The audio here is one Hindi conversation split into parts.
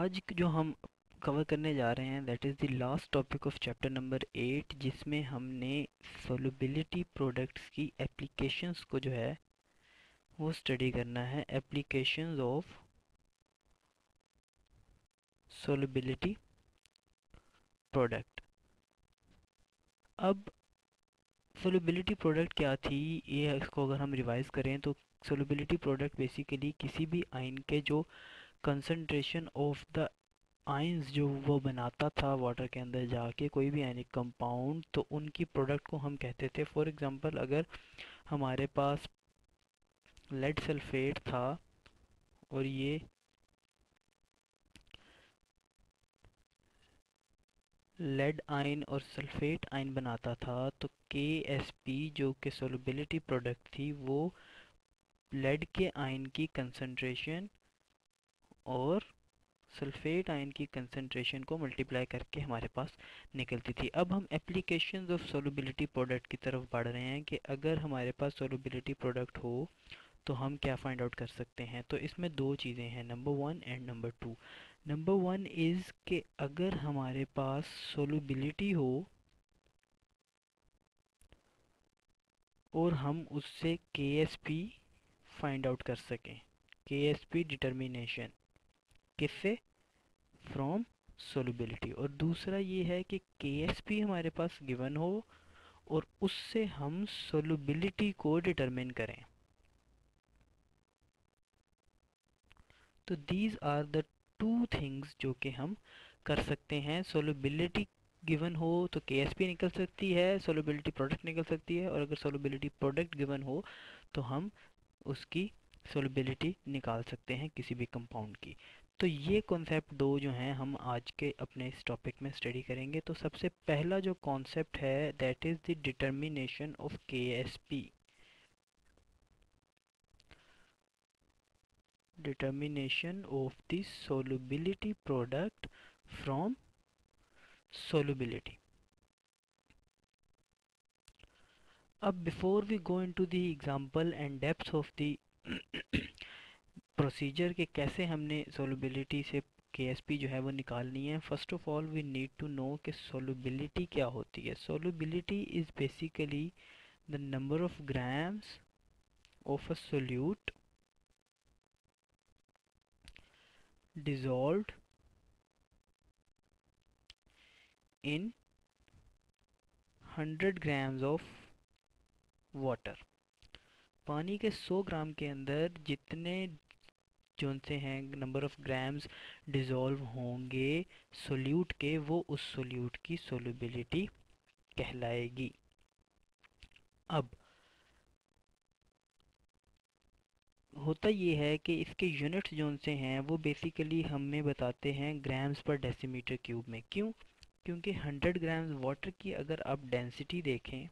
आज जो हम कवर करने जा रहे हैं that is the last topic of chapter number 8, जिसमें हमने सोलुबिलिटी प्रोडक्ट्स की एप्लीकेशंस को जो है वो स्टडी करना है। Applications of solubility product. अब सोलुबिलिटी प्रोडक्ट क्या थी, ये इसको अगर हम रिवाइज करें तो सोलुबिलिटी प्रोडक्ट बेसिकली किसी भी आयन के जो कंसंट्रेशन ऑफ द आयंस जो वो बनाता था वाटर के अंदर जाके, कोई भी आयनिक कंपाउंड, तो उनकी प्रोडक्ट को हम कहते थे। फॉर एग्जांपल, अगर हमारे पास लेड सल्फेट था और ये लेड आयन और सल्फेट आयन बनाता था, तो KSP जो कि सोलुबिलिटी प्रोडक्ट थी, वो लेड के आयन की कंसंट्रेशन और सल्फेट आयन की कंसंट्रेशन को मल्टीप्लाई करके हमारे पास निकलती थी। अब हम एप्लीकेशंस ऑफ सोलुबिलिटी प्रोडक्ट की तरफ बढ़ रहे हैं कि अगर हमारे पास सोलुबिलिटी प्रोडक्ट हो तो हम क्या फाइंड आउट कर सकते हैं। तो इसमें दो चीज़ें हैं, number one and number two. Number one is कि अगर हमारे पास सोलुबिलिटी हो और हम उससे KSP फाइंड आउट कर सकें। KSP डिटर्मिनेशन किससे? From solubility. और दूसरा ये है कि KSP हमारे पास गिवन हो और उससे हम सोलुबिलिटी को डिटरमिन करें। तो these are the two things जो कि हम कर सकते हैं। सोलुबिलिटी गिवन हो तो KSP निकल सकती है, सोलुबिलिटी प्रोडक्ट निकल सकती है, और अगर सोलुबिलिटी प्रोडक्ट गिवन हो तो हम उसकी सोलुबिलिटी निकाल सकते हैं किसी भी कंपाउंड की। तो ये कॉन्सेप्ट दो जो हैं हम आज के अपने इस टॉपिक में स्टडी करेंगे। तो सबसे पहला जो कॉन्सेप्ट है that is the determination of KSP। Determination of the solubility product from solubility. अब before we go into the example and depths of the procedure के कैसे हमने solubility से KSP जो है वो निकालनी है, first of all we need to know कि solubility क्या होती है। solubility is basically the number of grams of a solute dissolved in 100 grams of water। पानी के 100 ग्राम के अंदर जितने जोन से हैं नंबर ऑफ ग्राम्स डिज़ोल्व होंगे सोल्यूट के, वो उस सोल्यूट की सोलुबिलिटी कहलाएगी। अब होता ये है कि इसके यूनिट्स जोन से हैं वो बेसिकली हमें बताते हैं ग्राम्स पर डेसीमीटर क्यूब में। क्यों? क्योंकि 100 ग्राम्स वाटर की अगर आप डेंसिटी देखें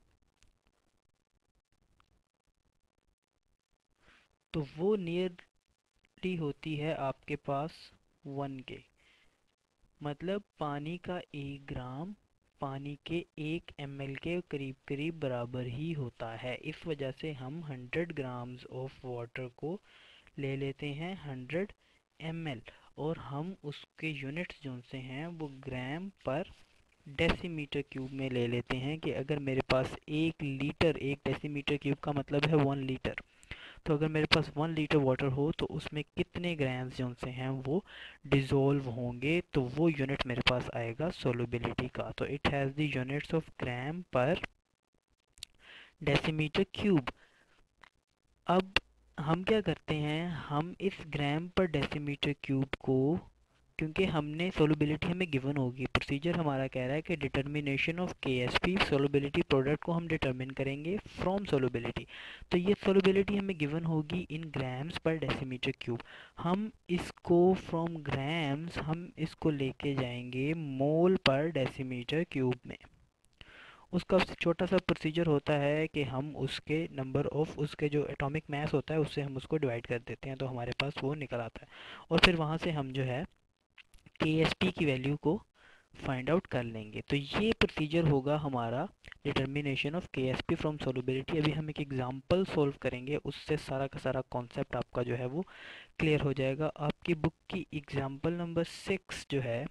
तो वो नियरली होती है आपके पास 1 के। मतलब पानी का 1 ग्राम पानी के 1 ml के करीब करीब बराबर ही होता है। इस वजह से हम 100 ग्राम्स ऑफ वाटर को ले लेते हैं 100 ml, और हम उसके यूनिट्स जो से हैं वो ग्राम पर डेसीमीटर क्यूब में ले लेते हैं। कि अगर मेरे पास 1 लीटर, 1 डेसीमीटर क्यूब का मतलब है 1 लीटर, तो अगर मेरे पास 1 लीटर वाटर हो तो उसमें कितने ग्राम्स जो से हैं वो डिज़ोल्व होंगे, तो वो यूनिट मेरे पास आएगा सोलुबिलिटी का। तो it has the units of gram per decimetre cube. अब हम क्या करते हैं, हम इस ग्राम पर डेसीमीटर क्यूब को, क्योंकि हमने सोलुबिलिटी हमें गिवन होगी, प्रोसीजर हमारा कह रहा है कि determination of KSP solubility product को हम डिटर्मिन करेंगे फ्रॉम सोलुबिलिटी। तो ये सोलुबिलिटी हमें गिवन होगी in grams per decimetre cube. हम इसको फ्रॉम ग्राम्स हम इसको लेके जाएंगे मोल पर डेसीमीटर क्यूब में। उसका छोटा सा प्रोसीजर होता है कि हम उसके नंबर ऑफ उसके जो एटॉमिक मास होता है उससे हम उसको डिवाइड कर देते हैं, तो हमारे पास वो निकल आता है। और फिर वहाँ से हम जो है KSP की वैल्यू को फाइंड आउट कर लेंगे। तो ये प्रोसीजर होगा हमारा determination of KSP from solubility. अभी हम एक एग्जांपल सॉल्व करेंगे, उससे सारा का सारा कॉन्सेप्ट आपका जो है वो क्लियर हो जाएगा। आपकी बुक की एग्जांपल नंबर 6 जो है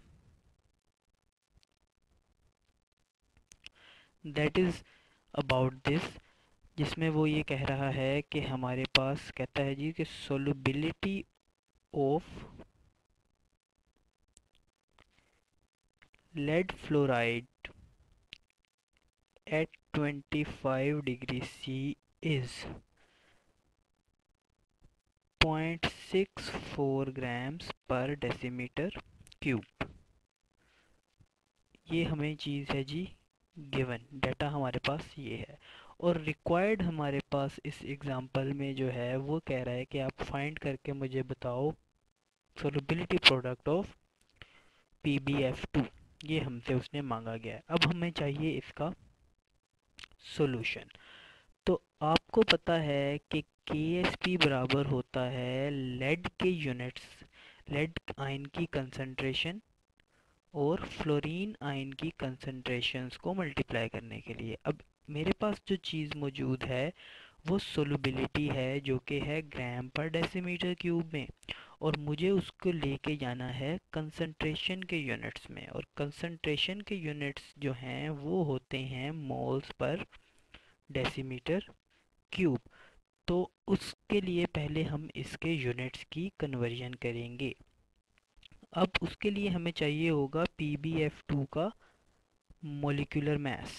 दैट इज़ अबाउट दिस, जिसमें वो ये कह रहा है कि हमारे पास कहता है जी कि solubility of lead fluoride at 25 degree C is 0.64 grams per decimeter cube। ये हमें चीज़ है जी गिवन, डाटा हमारे पास ये है। और रिक्वायर्ड हमारे पास इस एग्जांपल में जो है वो कह रहा है कि आप फाइंड करके मुझे बताओ सोलबिलिटी प्रोडक्ट ऑफ PbF2। ये हमसे उसने मांगा गया है। अब हमें चाहिए इसका सॉल्यूशन। तो आपको पता है कि KSP बराबर होता है लेड के यूनिट्स, लेड आयन की कंसंट्रेशन और फ्लोरीन आयन की कंसंट्रेशंस को मल्टीप्लाई करने के लिए। अब मेरे पास जो चीज़ मौजूद है वो सोलुबिलिटी है, जो कि है ग्राम पर डेसीमीटर क्यूब में, और मुझे उसको लेके जाना है कंसंट्रेशन के यूनिट्स में। और कंसंट्रेशन के यूनिट्स जो हैं वो होते हैं मोल्स पर डेसीमीटर क्यूब। तो उसके लिए पहले हम इसके यूनिट्स की कन्वर्जन करेंगे। अब उसके लिए हमें चाहिए होगा PbF2 का मॉलिक्यूलर मास।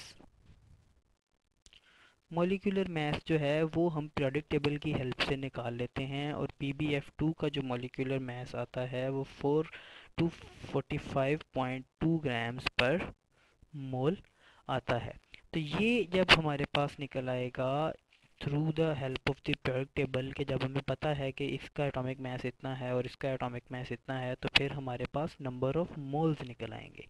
मॉलिक्यूलर मास जो है वो हम पीरियोडिक टेबल की हेल्प से निकाल लेते हैं, और PbF2 का जो मॉलिक्यूलर मास आता है वो 4 टू 45.2 ग्राम्स पर मोल आता है। तो ये जब हमारे पास निकल आएगा through the help of the periodic table, के जब हमें पता है कि इसका एटॉमिक मास इतना है और इसका एटॉमिक मास इतना है, तो फिर हमारे पास नंबर ऑफ मोल्स निकल आएंगे।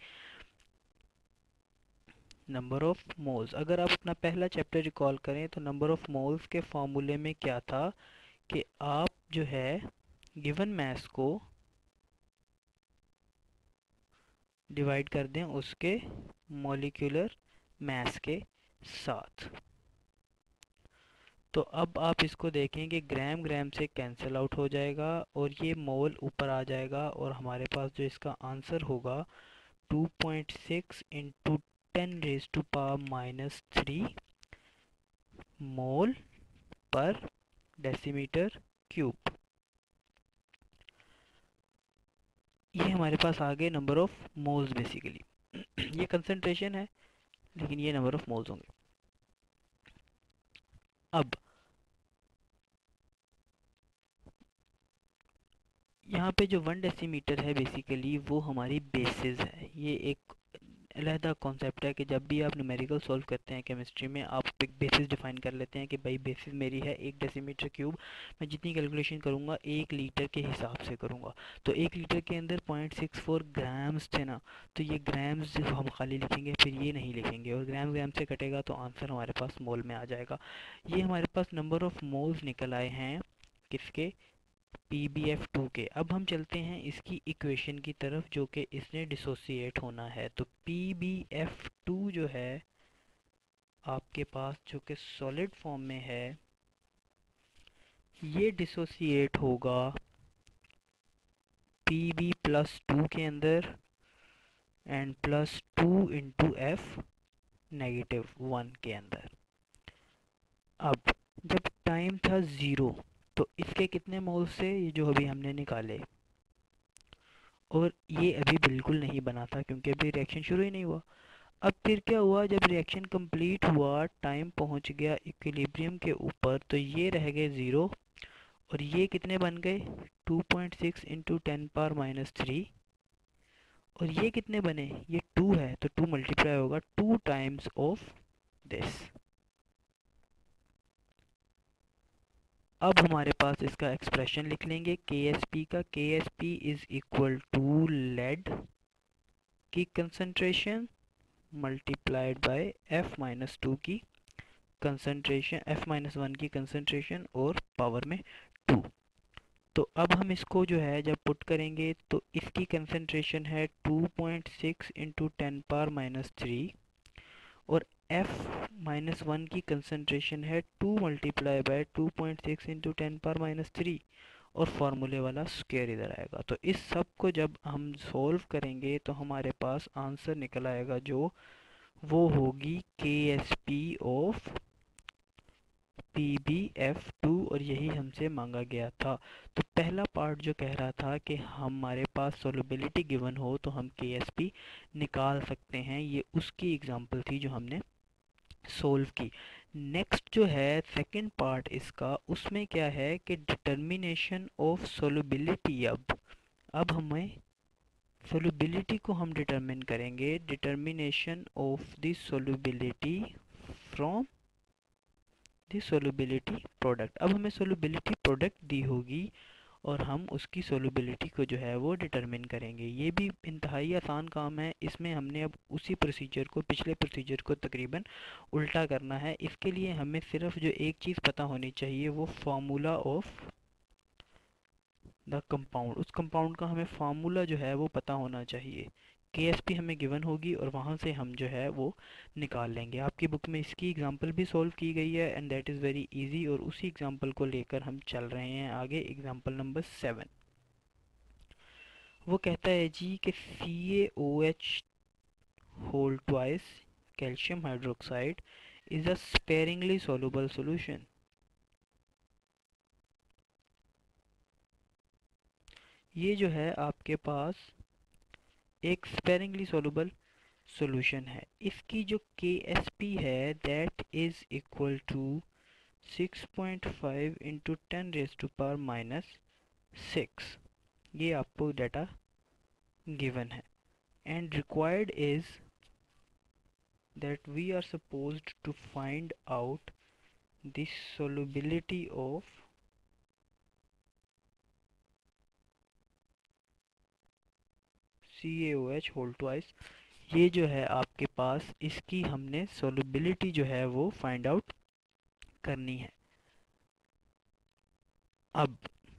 नंबर ऑफ मोल्स, अगर आप अपना पहला चैप्टर रिकॉल करें तो नंबर ऑफ मोल्स के फॉर्मूले में क्या था कि आप जो है गिवन मास को डिवाइड कर दें उसके मॉलिक्यूलर मास के साथ। तो अब आप इसको देखें कि ग्राम ग्राम से कैंसिल आउट हो जाएगा और ये मोल ऊपर आ जाएगा, और हमारे पास जो इसका आंसर होगा 2.6 इंटू 10⁻³ मोल पर डेसीमीटर क्यूब। ये हमारे पास आ गए नंबर ऑफ मोल्स बेसिकली। ये कंसंट्रेशन है लेकिन ये नंबर ऑफ मोल्स होंगे। अब यहाँ पे जो 1 डेसीमीटर है बेसिकली वो हमारी बेसिस है। ये एक अलहदा कॉन्सेप्ट है कि जब भी आप न्यूमेरिकल सॉल्व करते हैं केमिस्ट्री में, आप एक बेसिस डिफाइन कर लेते हैं कि भाई बेसिस मेरी है 1 डेसीमीटर क्यूब। मैं जितनी कैलकुलेशन करूँगा 1 लीटर के हिसाब से करूँगा। तो 1 लीटर के अंदर 0.64 ग्राम्स थे ना, तो ये ग्राम्स हम खाली लिखेंगे, फिर ये नहीं लिखेंगे, और ग्राम ग्राम से कटेगा तो आंसर हमारे पास मोल में आ जाएगा। ये हमारे पास नंबर ऑफ मोल्स निकल आए हैं किसके, PbF2 के। अब हम चलते हैं इसकी इक्वेशन की तरफ जो कि इसने डिसोसिएट होना है। तो PbF2 जो है आपके पास जो कि सॉलिड फॉर्म में है, ये डिसोसिएट होगा Pb+2 के अंदर एंड +2 इंटू F -1 के अंदर। अब जब टाइम था 0 तो इसके कितने मोल से, ये जो अभी हमने निकाले, और ये अभी बिल्कुल नहीं बना था क्योंकि अभी रिएक्शन शुरू ही नहीं हुआ। अब फिर क्या हुआ, जब रिएक्शन कंप्लीट हुआ, टाइम पहुंच गया इक्विलिब्रियम के ऊपर, तो ये रह गए 0, और ये कितने बन गए 2.6 इंटू 10⁻³ और ये कितने बने, ये 2 है तो 2 मल्टीप्लाई होगा 2 टाइम्स ऑफ दिस। अब हमारे पास इसका एक्सप्रेशन लिख लेंगे KSP का। KSP is equal to lead की कंसंट्रेशन मल्टीप्लाइड बाय F-2 की कंसंट्रेशन, F-1 की कंसंट्रेशन और पावर में 2। तो अब हम इसको जो है जब पुट करेंगे तो इसकी कंसंट्रेशन है 2.6 इंटू 10⁻³ और F-1 की कंसंट्रेशन है 2 मल्टीप्लाई बाय 2.6 इंटू 10⁻³ और फार्मूले वाला स्क्वायर इधर आएगा। तो इस सब को जब हम सॉल्व करेंगे तो हमारे पास आंसर निकल आएगा जो वो होगी KSP ऑफ PbF2 और यही हमसे मांगा गया था। तो पहला पार्ट जो कह रहा था कि हमारे पास सॉल्युबिलिटी गिवन हो तो हम KSP निकाल सकते हैं, ये उसकी एग्जांपल थी जो हमने सोल्व की। नेक्स्ट जो है सेकंड पार्ट इसका, उसमें क्या है कि डिटर्मिनेशन ऑफ सोल्युबिलिटी। अब हमें सोल्युबिलिटी को हम डिटरमिन करेंगे, determination of the solubility from the solubility product. अब हमें सोल्युबिलिटी प्रोडक्ट दी होगी और हम उसकी सोल्युबिलिटी को जो है वो डिटरमिन करेंगे। ये भी इंतहाई आसान काम है। इसमें हमने अब उसी प्रोसीजर को, पिछले प्रोसीजर को तकरीबन उल्टा करना है। इसके लिए हमें सिर्फ जो एक चीज़ पता होनी चाहिए वो फार्मूला ऑफ द कंपाउंड। उस कंपाउंड का हमें फार्मूला जो है वो पता होना चाहिए। KSP हमें गिवन होगी और वहाँ से हम जो है वो निकाल लेंगे। आपकी बुक में इसकी एग्जांपल भी सॉल्व की गई है and that is very easy, और उसी एग्जांपल को लेकर हम चल रहे हैं आगे। एग्जांपल नंबर 7 वो कहता है जी कि CaOH whole twice calcium hydroxide is a sparingly soluble solution. ये जो है आपके पास एक स्पेरिंगली soluble सॉल्यूशन है। इसकी जो KSP है that is equal to 6.5 into 10⁻⁻⁶। ये आपको डाटा गिवन है and required is that we are supposed to find out the solubility of CaOH whole twice। ये जो है आपके पास इसकी हमने solubility जो है वो फाइंड आउट करनी है। अब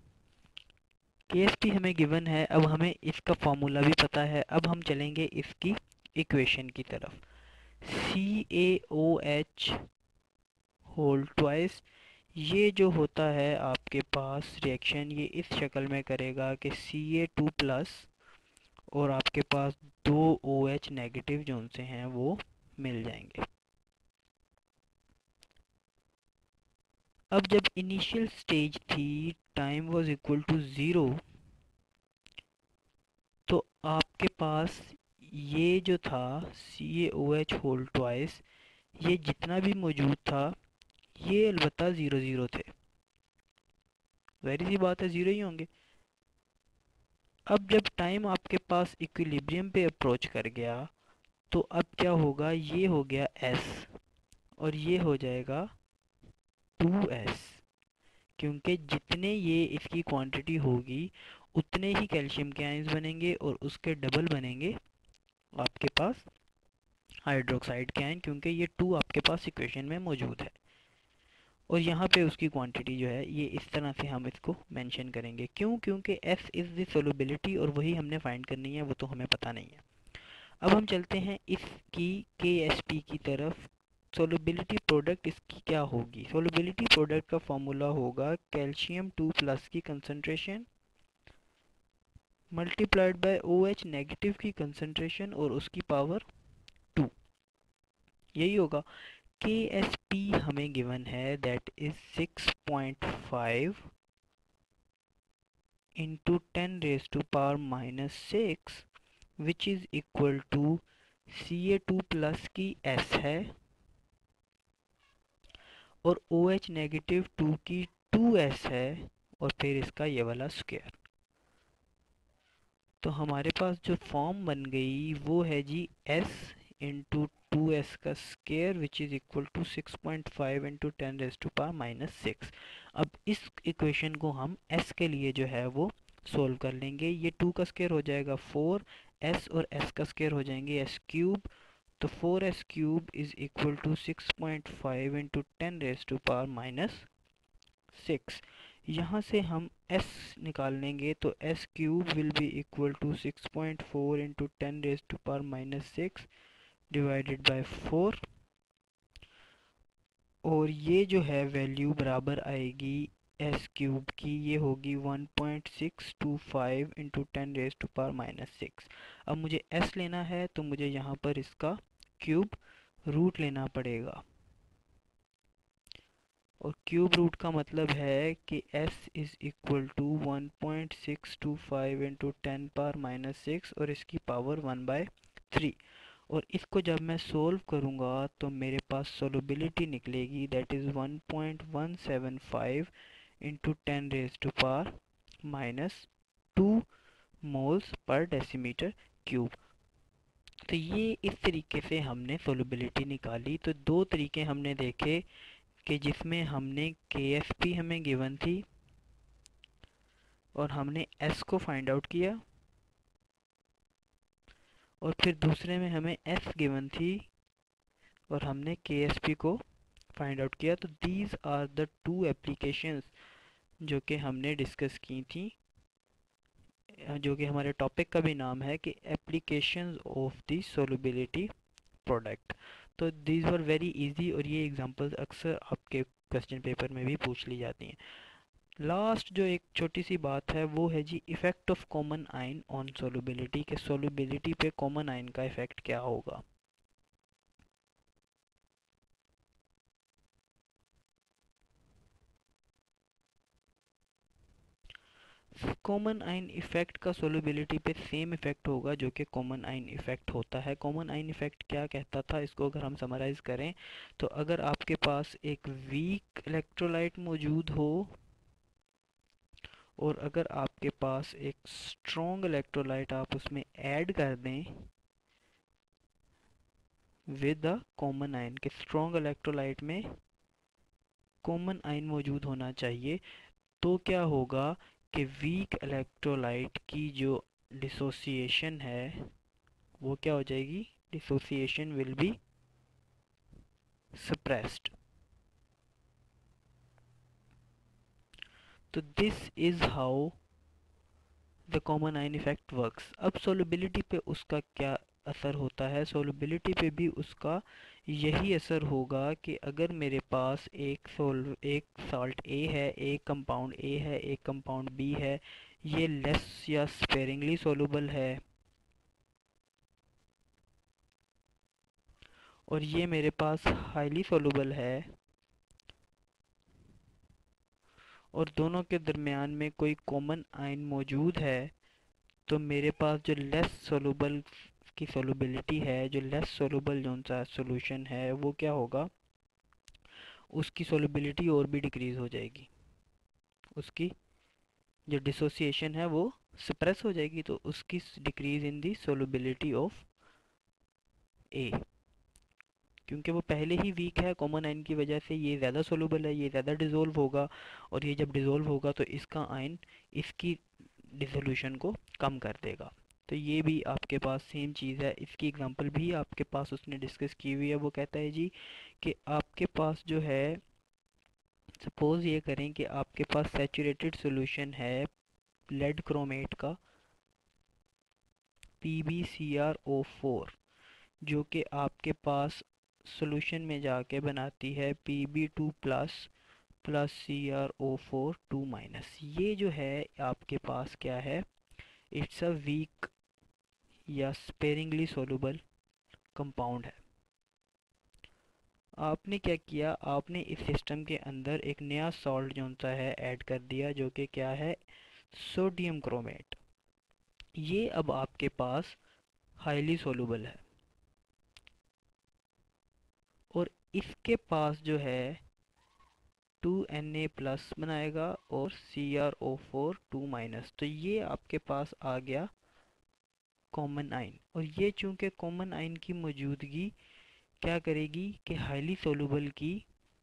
KSP हमें गिवन है, अब हमें इसका फॉर्मूला भी पता है। अब हम चलेंगे इसकी इक्वेशन की तरफ। CaOH होल ट्वाइस, ये जो होता है आपके पास रिएक्शन, ये इस शक्ल में करेगा कि Ca2 प्लस और आपके पास दो OH नेगेटिव जो उनसे हैं वो मिल जाएंगे। अब जब इनिशियल स्टेज थी, टाइम वाज इक्वल टू 0, तो आपके पास ये जो था CaOH होल ट्वाइस, ये जितना भी मौजूद था ये अलबत्ता 0 0 थे। वेरी सी बात है, 0 ही होंगे। अब जब टाइम आपके पास इक्विलिब्रियम पे अप्रोच कर गया तो अब क्या होगा, ये हो गया S और ये हो जाएगा 2S, क्योंकि जितने ये इसकी क्वांटिटी होगी उतने ही कैल्शियम के आयंस बनेंगे और उसके डबल बनेंगे आपके पास हाइड्रोक्साइड के आयन, क्योंकि ये 2 आपके पास इक्वेशन में मौजूद है। और यहाँ पे उसकी क्वांटिटी जो है ये इस तरह से हम इसको मेंशन करेंगे। क्यों? क्योंकि S इज़ द सोलबिलिटी और वही हमने फाइंड करनी है, वो तो हमें पता नहीं है। अब हम चलते हैं इसकी KSP की तरफ। सोलबिलिटी प्रोडक्ट इसकी क्या होगी? सोलबिलिटी प्रोडक्ट का फॉर्मूला होगा कैल्शियम 2 प्लस की concentration multiplied by OH negative की कंसंट्रेशन और उसकी पावर 2, यही होगा। KSP हमें गिवन है that is 6.5 into 10⁻⁻⁶ which is equal to Ca2 plus की S है और OH नेगेटिव 2 की 2S है और फिर इसका ये वाला स्क्वायर। तो हमारे पास जो फॉर्म बन गई वो है जी S इंटू 2S का square which is equal to 6.5 into 10⁻⁻⁶। अब इस इक्वेशन को हम S के लिए जो है वो सोल्व कर लेंगे। ये 2 का स्क्वायर हो जाएगा 4, S और S का स्क्वायर हो जाएंगे S क्यूब। तो 4S cube is equal to 6.5 into 10⁻⁻⁶। यहाँ से हम s निकाल लेंगे तो s cube will be equal to 6.4 into 10⁻⁻6 divided by 4, और ये जो है वैल्यू बराबर आएगी एस क्यूब की, ये होगी 1.625 इंटू 10⁻⁻6। अब मुझे एस लेना है तो मुझे यहाँ पर इसका क्यूब रूट लेना पड़ेगा, और क्यूब रूट का मतलब है कि s is equal to 1.625 into 10⁻⁻6 और इसकी पावर 1/3। और इसको जब मैं सोल्व करूँगा तो मेरे पास सोलबिलिटी निकलेगी, that is 1.175 into 10⁻⁻2 moles per decimetre cube. तो ये इस तरीके से हमने सोलबिलिटी निकाली। तो दो तरीके हमने देखे कि जिसमें हमने KSP हमें गिवन थी और हमने S को फाइंड आउट किया, और फिर दूसरे में हमें S गिवन थी और हमने KSP को फाइंड आउट किया। तो these are the two applications जो कि हमने डिस्कस की थी, जो कि हमारे टॉपिक का भी नाम है कि applications of the solubility product. तो दीज वर वेरी इजी, और ये एग्जांपल्स अक्सर आपके क्वेश्चन पेपर में भी पूछ ली जाती हैं। लास्ट जो एक छोटी सी बात है वो है जी effect of common ion on solubility, के सोलबिलिटी पे कॉमन आयन का इफ़ेक्ट क्या होगा। कॉमन आयन इफ़ेक्ट का सोलबिलिटी पे सेम इफ़ेक्ट होगा जो कि कॉमन आयन इफ़ेक्ट होता है। कॉमन आयन इफ़ेक्ट क्या कहता था, इसको अगर हम समराइज़ करें तो अगर आपके पास एक वीक इलेक्ट्रोलाइट मौजूद हो और अगर आपके पास एक स्ट्रॉन्ग इलेक्ट्रोलाइट आप उसमें ऐड कर दें विद अ कॉमन आयन, के स्ट्रॉन्ग इलेक्ट्रोलाइट में कॉमन आयन मौजूद होना चाहिए, तो क्या होगा कि वीक इलेक्ट्रोलाइट की जो डिसोसिएशन है वो क्या हो जाएगी, डिसोसिएशन विल बी सप्रेस्ड। तो this is how the common ion effect works. अब सोलबिलिटी पे उसका क्या असर होता है, सोलबिलिटी पे भी उसका यही असर होगा कि अगर मेरे पास एक सॉल्ट ए है, एक कंपाउंड ए है, एक कंपाउंड बी है, ये लेस या स्पेरिंगली सोलुबल है, और ये मेरे पास हाईली सोलुबल है, और दोनों के दरमियान में कोई कॉमन आयन मौजूद है, तो मेरे पास जो लेस सोलुबल की सोलबिलिटी है, जो लेस सोलुबल जो सा सोल्यूशन है वो क्या होगा, उसकी सोलबिलिटी और भी डिक्रीज हो जाएगी, उसकी जो डिसोसिएशन है वो सप्रेस हो जाएगी, तो उसकी decrease in the solubility of a, क्योंकि वो पहले ही वीक है कॉमन आयन की वजह से, ये ज़्यादा सोलुबल है, ये ज़्यादा डिज़ोल्व होगा, और ये जब डिज़ोल्व होगा तो इसका आयन इसकी डिसोल्यूशन को कम कर देगा। तो ये भी आपके पास सेम चीज़ है, इसकी एग्जांपल भी आपके पास उसने डिस्कस की हुई है। वो कहता है जी कि आपके पास जो है, सपोज़ ये करें कि आपके पास सैचुरेटेड सॉल्यूशन है लेड क्रोमेट का PbCrO4, जो कि आपके पास सॉल्यूशन में जाके बनाती है Pb2 plus plus CrO4 2 minus. ये जो है आपके पास क्या है, इट्स अ वीक या स्पेरिंगली सोलुबल कंपाउंड है। आपने क्या किया, आपने इस सिस्टम के अंदर एक नया सॉल्ट जो सा है ऐड कर दिया, जो कि क्या है, सोडियम क्रोमेट। ये अब आपके पास हाईली सोलुबल है, और इसके पास जो है 2Na प्लस बनाएगा और CrO4 2 माइनस। तो ये आपके पास आ गया कॉमन आयन, और ये चूंकि कॉमन आयन की मौजूदगी क्या करेगी कि हाईली सोलुबल की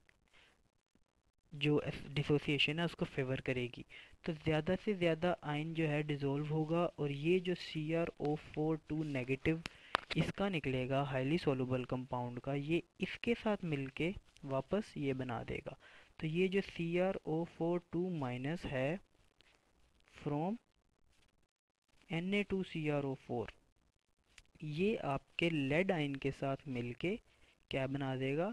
जो डिसोसिएशन है उसको फेवर करेगी, तो ज़्यादा से ज़्यादा आयन जो है डिज़ोल्व होगा, और ये जो CrO4 2 नेगेटिव इसका निकलेगा हाईली सोलुबल कंपाउंड का, ये इसके साथ मिलके वापस ये बना देगा। तो ये जो CrO4 2 माइनस है फ्रॉम Na2CrO4, ये आपके लेड आयन के साथ मिलके क्या बना देगा,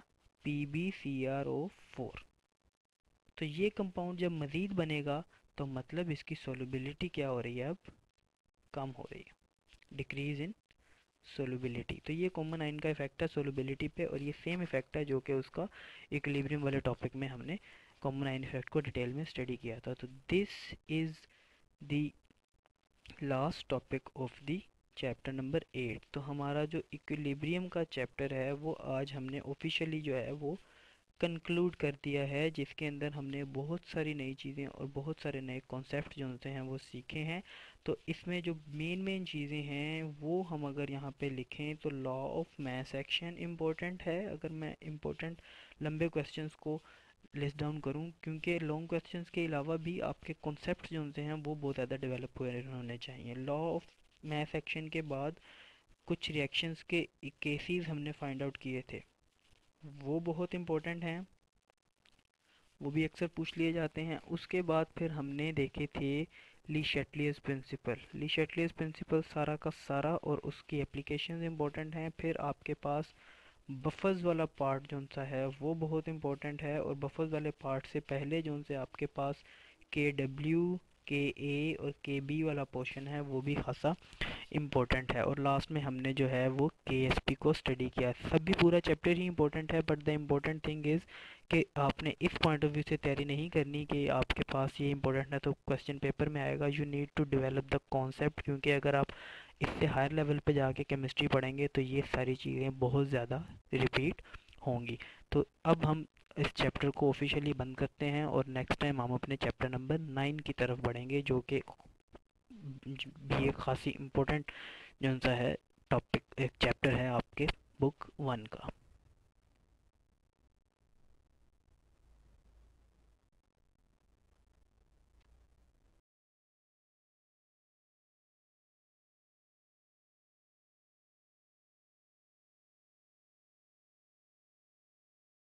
PbCrO4। तो ये कंपाउंड जब मज़ीद बनेगा तो मतलब इसकी सोलबिलिटी क्या हो रही है, अब कम हो रही है, डिक्रीज इन सोलबिलिटी। तो ये कॉमन आयन का इफेक्ट है सोलबिलिटी पे, और ये सेम इफेक्ट है जो कि उसका इक्विलिब्रियम वाले टॉपिक में हमने कॉमन आयन इफेक्ट को डिटेल में स्टडी किया था। तो this is the last topic of the chapter number 8। तो हमारा जो इक्विलिब्रियम का चैप्टर है वो आज हमने ऑफिशियली जो है वो कंक्लूड कर दिया है, जिसके अंदर हमने बहुत सारी नई चीज़ें और बहुत सारे नए कॉन्सेप्ट जो होते हैं वो सीखे हैं। तो इसमें जो मेन मेन चीज़ें हैं वो हम अगर यहाँ पे लिखें तो law of mass action important है, अगर मैं इम्पोर्टेंट लंबे क्वेश्चंस को लिस्ट डाउन करूँ, क्योंकि लॉन्ग क्वेश्चंस के अलावा भी आपके कॉन्सेप्ट जो होते हैं वो बहुत ज़्यादा डेवलप हुए होने चाहिए। लॉ ऑफ मास एक्शन के बाद कुछ रिएक्शंस के केसेस हमने फाइंड आउट किए थे, वो बहुत इंपॉर्टेंट हैं, वो भी अक्सर पूछ लिए जाते हैं। उसके बाद फिर हमने देखे थे ली शैटलियर्स प्रिंसिपल। ली शैटलियर्स प्रिंसिपल सारा का सारा और उसकी एप्लीकेशंस इंपॉर्टेंट हैं। फिर आपके पास बफर्स वाला पार्ट जो सा है वो बहुत इंपॉर्टेंट है, और बफर्स वाले पार्ट से पहले जो से आपके पास के डब्ल्यू, के ए और के बी वाला पोर्शन है वो भी खासा इम्पोर्टेंट है। और लास्ट में हमने जो है वो KSP को स्टडी किया। सभी पूरा चैप्टर ही इम्पोर्टेंट है, but the important thing is कि आपने इस पॉइंट ऑफ व्यू से तैयारी नहीं करनी कि आपके पास ये इंपॉर्टेंट है तो क्वेश्चन पेपर में आएगा। You need to develop the concept, क्योंकि अगर आप इससे हायर लेवल पे जाके केमिस्ट्री पढ़ेंगे तो ये सारी चीज़ें बहुत ज़्यादा रिपीट होंगी। तो अब हम इस चैप्टर को ऑफिशियली बंद करते हैं, और नेक्स्ट टाइम हम अपने चैप्टर नंबर 9 की तरफ बढ़ेंगे, जो कि भी एक खासी इम्पोर्टेंट जो सा है टॉपिक, एक चैप्टर है आपके बुक 1 का।